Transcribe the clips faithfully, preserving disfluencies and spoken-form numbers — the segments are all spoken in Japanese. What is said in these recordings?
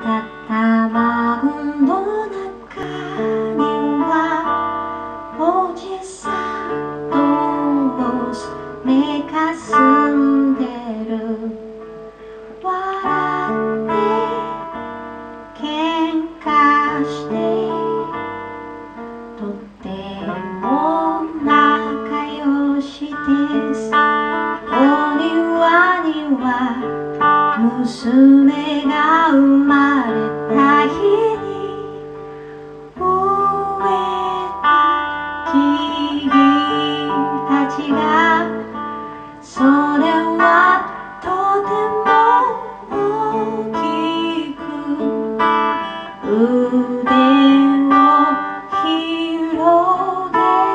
たマウンドの中にはおじさんと娘が住んでる。笑って喧嘩してとっても仲良しです。お庭には娘が生まれた日に植えた木々たちが、それはとても大きく腕を広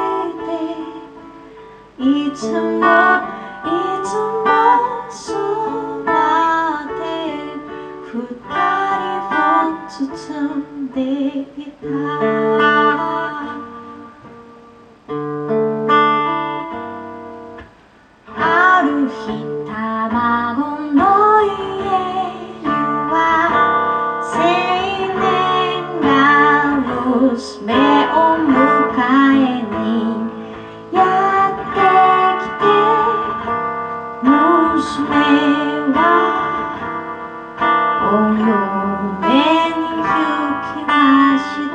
げていつもいつもそばで二人を包んでいた。ある日卵の家には青年が娘を迎えにやってきて、娘はお嫁に行きました。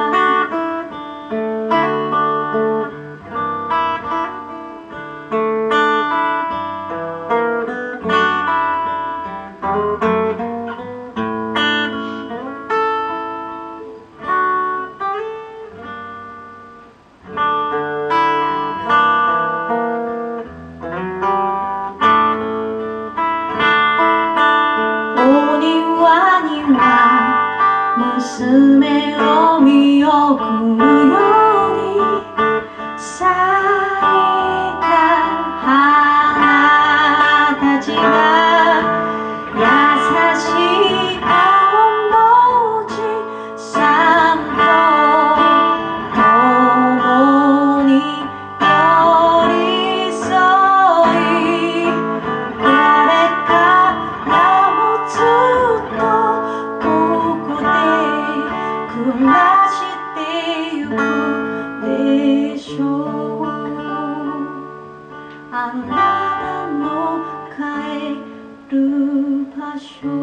娘を見送るように咲いた花たちが、優しい顔文字さんと共に寄り添い、これからもずっとここで暮らしてゆくでしょう。あなたの帰る場所